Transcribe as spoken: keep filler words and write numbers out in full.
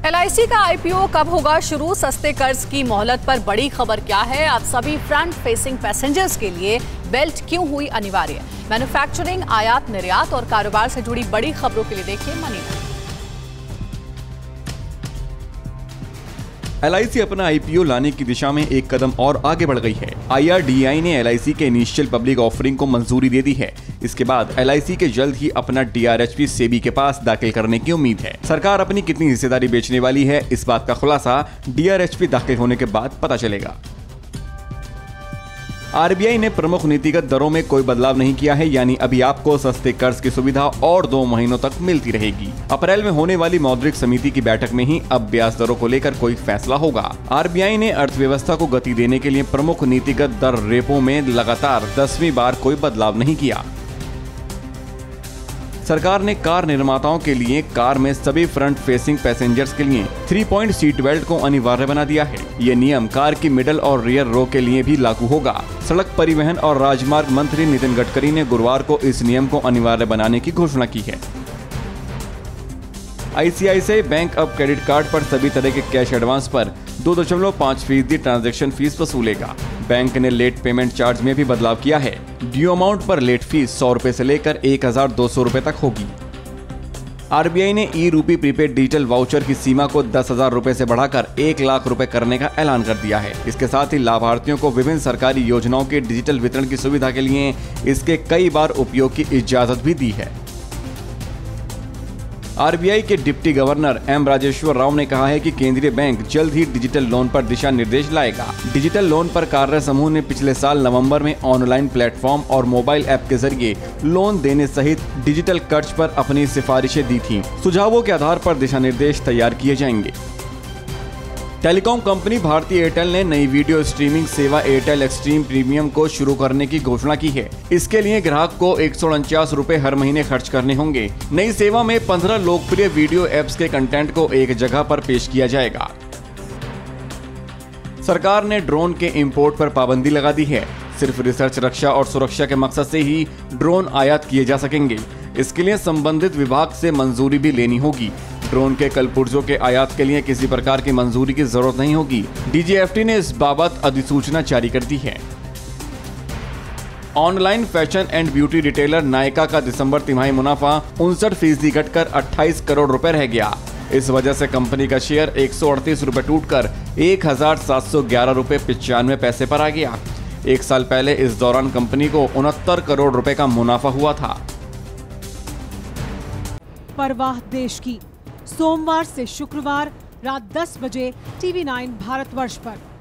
L I सी का I P O कब होगा शुरू? सस्ते कर्ज की मोहलत पर बड़ी खबर क्या है? आप सभी फ्रंट फेसिंग पैसेंजर्स के लिए बेल्ट क्यों हुई अनिवार्य? मैन्युफैक्चरिंग, आयात निर्यात और कारोबार से जुड़ी बड़ी खबरों के लिए देखिए money man. L I C अपना आई पी ओ लाने की दिशा में एक कदम और आगे बढ़ गई है। आई आर डी आई ने एल आई सी के इनिशियल पब्लिक ऑफरिंग को मंजूरी दे दी है। इसके बाद एल आई सी के जल्द ही अपना D R H P SEBI के पास दाखिल करने की उम्मीद है। सरकार अपनी कितनी हिस्सेदारी बेचने वाली है, इस बात का खुलासा डी आर एच पी दाखिल होने के बाद पता चलेगा। आर बी आई ने प्रमुख नीतिगत दरों में कोई बदलाव नहीं किया है, यानी अभी आपको सस्ते कर्ज की सुविधा और दो महीनों तक मिलती रहेगी। अप्रैल में होने वाली मौद्रिक समिति की बैठक में ही अब ब्याज दरों को लेकर कोई फैसला होगा। आर बी आई ने अर्थव्यवस्था को गति देने के लिए प्रमुख नीतिगत दर रेपो में लगातार दसवीं बार कोई बदलाव नहीं किया। सरकार ने कार निर्माताओं के लिए कार में सभी फ्रंट फेसिंग पैसेंजर्स के लिए थ्री पॉइंट सीट बेल्ट को अनिवार्य बना दिया है। ये नियम कार की मिडल और रियर रो के लिए भी लागू होगा। सड़क परिवहन और राजमार्ग मंत्री नितिन गडकरी ने गुरुवार को इस नियम को अनिवार्य बनाने की घोषणा की है। I C I C I bank अब क्रेडिट कार्ड पर सभी तरह के कैश एडवांस पर दो दशमलव पाँच फीसदी ट्रांजैक्शन फीस वसूलेगा। बैंक ने लेट पेमेंट चार्ज में भी बदलाव किया है। ड्यू अमाउंट पर लेट फीस सौ रुपए से लेकर एक हजार दो सौ रुपए तक होगी। आर बी आई ने ई रूपी प्रीपेड डिजिटल वाउचर की सीमा को दस हजार रुपए से बढ़ाकर एक लाख रुपए करने का ऐलान कर दिया है। इसके साथ ही लाभार्थियों को विभिन्न सरकारी योजनाओं के डिजिटल वितरण की सुविधा के लिए इसके कई बार उपयोग की इजाजत भी दी है। आर बी आई के deputy governor M Rajeshwar Rao ने कहा है कि केंद्रीय बैंक जल्द ही डिजिटल लोन पर दिशा निर्देश लाएगा। डिजिटल लोन पर कार्य समूह ने पिछले साल नवंबर में ऑनलाइन प्लेटफॉर्म और मोबाइल ऐप के जरिए लोन देने सहित डिजिटल कर्ज पर अपनी सिफारिशें दी थी। सुझावों के आधार पर दिशा निर्देश तैयार किए जाएंगे। टेलीकॉम कंपनी भारती एयरटेल ने नई वीडियो स्ट्रीमिंग सेवा एयरटेल एक्सट्रीम प्रीमियम को शुरू करने की घोषणा की है। इसके लिए ग्राहक को एक सौ उनचास रूपए हर महीने खर्च करने होंगे। नई सेवा में पंद्रह लोकप्रिय वीडियो एप्स के कंटेंट को एक जगह पर पेश किया जाएगा। सरकार ने ड्रोन के इंपोर्ट पर पाबंदी लगा दी है। सिर्फ रिसर्च, रक्षा और सुरक्षा के मकसद से ही ड्रोन आयात किए जा सकेंगे। इसके लिए संबंधित विभाग से मंजूरी भी लेनी होगी। ड्रोन के कलपुर्जों के आयात के लिए किसी प्रकार की मंजूरी की जरूरत नहीं होगी। डी जी एफ टी ने इस बाबत अधिसूचना जारी कर दी है। Online fashion and beauty retailer Nykaa का दिसंबर तिमाही मुनाफा उनसठ फीसदी घटकर अट्ठाईस करोड़ रुपए रह गया। इस वजह से कंपनी का शेयर एक सौ अड़तीस रुपए टूटकर एक हजार सात सौ ग्यारह रुपए पिचानवे पैसे पर आ गया। एक साल पहले इस दौरान कंपनी को उनहत्तर करोड़ रुपए का मुनाफा हुआ था। परवाह देश की, सोमवार से शुक्रवार रात दस बजे टी वी नाइन भारतवर्ष पर।